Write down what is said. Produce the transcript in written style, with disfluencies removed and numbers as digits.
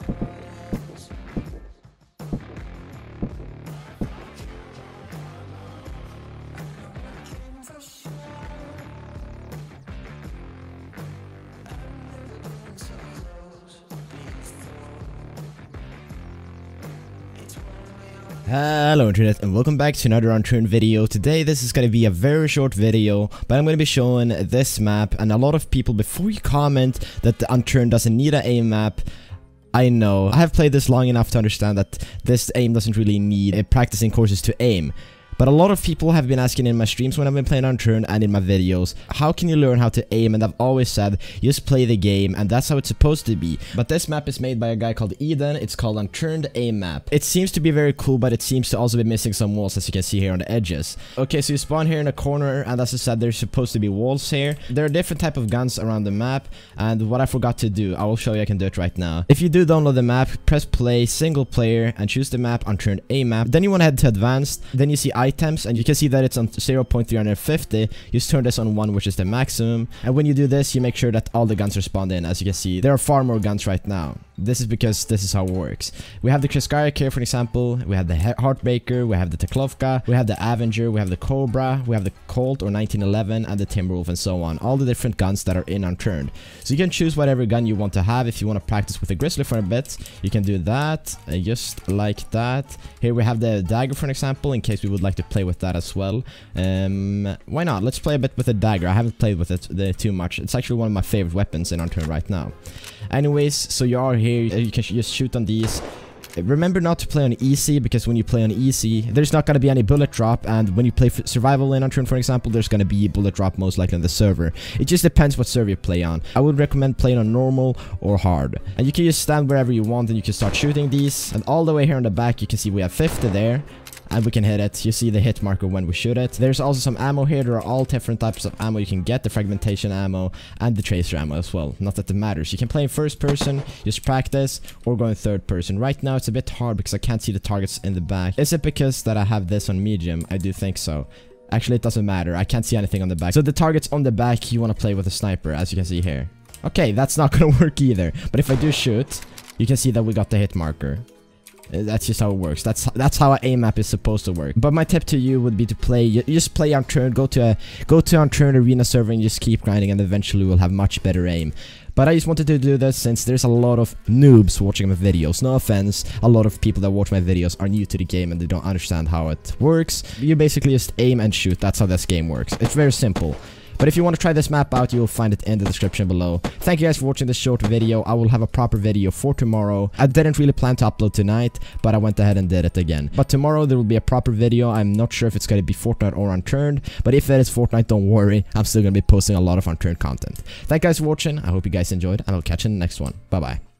Hello internet and welcome back to another Unturned video. Today this is going to be a very short video, but I'm going to be showing this map, and a lot of people, before you comment that the Unturned doesn't need an aim map, I know. I have played this long enough to understand that this aim doesn't really need practicing courses to aim. But a lot of people have been asking in my streams when I've been playing Unturned and in my videos, how can you learn how to aim? And I've always said, just play the game, and that's how it's supposed to be. But this map is made by a guy called Eden. It's called Unturned Aim Map. It seems to be very cool, but it seems to also be missing some walls, as you can see here on the edges. Okay, so you spawn here in a corner, and as I said, there's supposed to be walls here. There are different type of guns around the map, and what I forgot to do, I will show you. I can do it right now. If you do download the map, press play, single player, and choose the map, Unturned Aim Map. Then you want to head to advanced, then you see items, and you can see that it's on 0.350. Just turn this on 1, which is the maximum, and when you do this, you make sure that all the guns are spawned in. As you can see, there are far more guns right now. This is because this is how it works. We have the Kriskarik here, for example. We have the Heartbreaker, we have the Teklovka, we have the Avenger, we have the Cobra, we have the Colt or 1911, and the Timberwolf, and so on. All the different guns that are in Unturned. So you can choose whatever gun you want to have. If you want to practice with the Grizzly for a bit, you can do that, just like that. Here we have the Dagger, for an example, in case we would like to play with that as well. Why not? Let's play a bit with the Dagger. I haven't played with it too much. It's actually one of my favorite weapons in Unturned right now. Anyways, so you are here, you can just shoot on these. Remember not to play on easy, because when you play on easy, there's not going to be any bullet drop, and when you play survival in Unturned, for example, there's going to be bullet drop most likely on the server. It just depends what server you play on. I would recommend playing on normal or hard. And you can just stand wherever you want, and you can start shooting these. And all the way here on the back, you can see we have 50 there. And we can hit it. You see the hit marker when we shoot it. There's also some ammo here. There are all different types of ammo you can get. The fragmentation ammo and the tracer ammo as well. Not that it matters. You can play in first person, just practice, or go in third person. Right now it's a bit hard because I can't see the targets in the back. Is it because that I have this on medium? I do think so. Actually, it doesn't matter. I can't see anything on the back. So the targets on the back, you want to play with a sniper, as you can see here. Okay, that's not going to work either. But if I do shoot, you can see that we got the hit marker. That's just how it works. That's how an aim map is supposed to work. But my tip to you would be to play. You just play Unturned. Go to Unturned arena server and just keep grinding, and eventually we'll have much better aim. But I just wanted to do this since there's a lot of noobs watching my videos. No offense, a lot of people that watch my videos are new to the game and they don't understand how it works. You basically just aim and shoot. That's how this game works. It's very simple. But if you want to try this map out, you'll find it in the description below. Thank you guys for watching this short video. I will have a proper video for tomorrow. I didn't really plan to upload tonight, but I went ahead and did it again. But tomorrow there will be a proper video. I'm not sure if it's going to be Fortnite or Unturned, but if it is Fortnite, don't worry. I'm still going to be posting a lot of Unturned content. Thank you guys for watching. I hope you guys enjoyed, and I'll catch you in the next one. Bye bye.